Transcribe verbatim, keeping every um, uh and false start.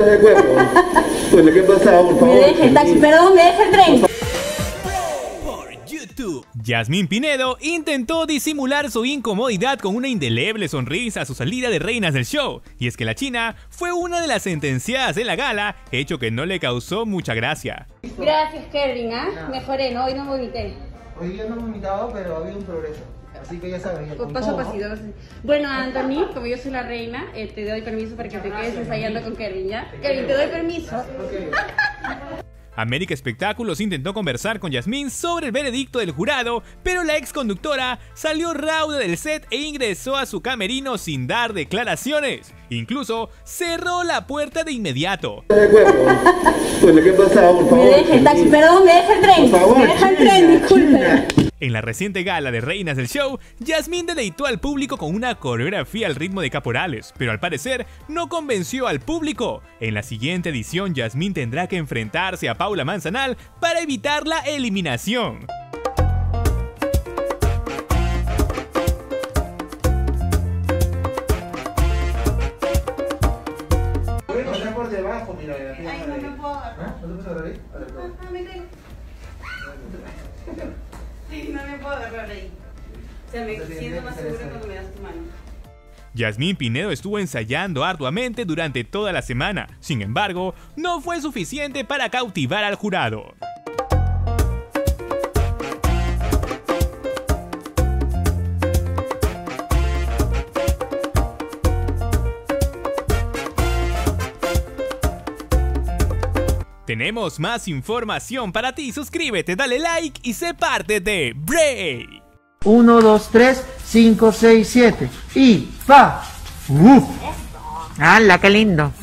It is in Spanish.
Bueno, ¿qué pasa? Por favor. Me deja el taxi, perdón, me deja el tren. Yasmín Pinedo intentó disimular su incomodidad con una indeleble sonrisa a su salida de Reinas del Show. Y es que la china fue una de las sentenciadas de la gala, hecho que no le causó mucha gracia. Gracias, Kevin, ¿ah? ¿eh? Mejoré, ¿no? Hoy no vomité. Hoy día no he vomitado, pero ha habido un progreso. Así que ya sabes. Con paso a pasito. Bueno, Anthony, como yo soy la reina, eh, te doy permiso para que te quedes ensayando con Kevin, ¿ya? Kevin, te doy permiso. Okay. América Espectáculos intentó conversar con Yasmín sobre el veredicto del jurado, pero la ex conductora salió rauda del set e ingresó a su camerino sin dar declaraciones. Incluso cerró la puerta de inmediato. Bueno, ¿qué pasa? Por favor. Me deja el taxi, perdón, me deja el tren. Por favor, me deja el tren, disculpe. En la reciente gala de Reinas del Show, Yasmín deleitó al público con una coreografía al ritmo de caporales, pero al parecer no convenció al público. En la siguiente edición, Yasmín tendrá que enfrentarse a Paula Manzanal para evitar la eliminación. Por debajo, mira, Ay, no me puedo agarrar. ¿No te puedes agarrar ahí? Ah, me caigo. No me puedo agarrar ahí. O sea, me siento más segura cuando me das tu mano. Yasmín Pinedo estuvo ensayando arduamente durante toda la semana. Sin embargo, no fue suficiente para cautivar al jurado. Tenemos más información para ti. Suscríbete, dale like y sé parte de Break. uno, dos, tres, cinco, seis, siete. Y pa. ¡Uf! ¡Hala, qué lindo!